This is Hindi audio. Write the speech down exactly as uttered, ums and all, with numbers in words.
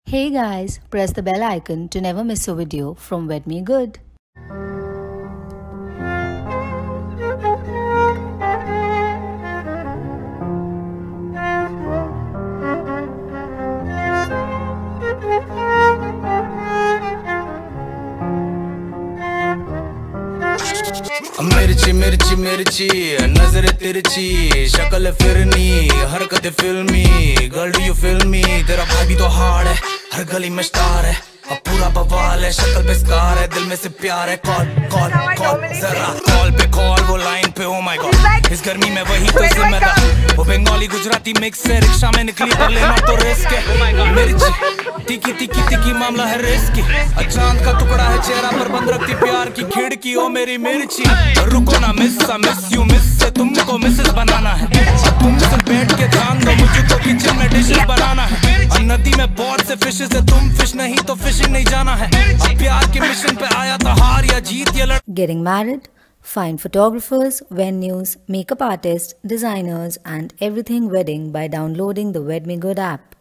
Hey guys, press the bell icon to never miss a video from Wed Me Good. मिर्ची मिर्ची मिर्ची नजर तिरछी शक्ल फिरनी हरकत फिल्मी girl do you feel me तेरा भाई भी तो हार्ड है हर गली में स्टार है अब पूरा बवाल है शक्ल पे स्कार है दिल में से प्यार है कॉल कॉल कॉल जरा कॉल पे कॉल वो लाइन पे ओ माय गॉड इस गर्मी में वही तो जिम्मेदार वो बंगाली गुजराती मिक्स है रिक्शा में निकली पर लेना तो रिस्क है मिर्ची तिकी तिकी तिकी मामला है रिस्की चांद का टुकड़ा है चेहरा पर बंद रखती प्यार की खिड़की ओ मेरी मिर्ची रुको ना मिस सा मिस यू मिस से तुमको मिसेस बनाना है तुम सिर्फ बैठ के ध्यान दो मुझको किचन में डिशेस बनाना है और नदी में बहुत से फिशेस है तुम फिश नहीं तो फिशिंग नहीं जाना है अब प्यार के मिशन पे आया था हार या जीत ये लड़ Getting married? Find photographers, venues, makeup artists, designers and everything wedding by downloading the Wed Me Good app.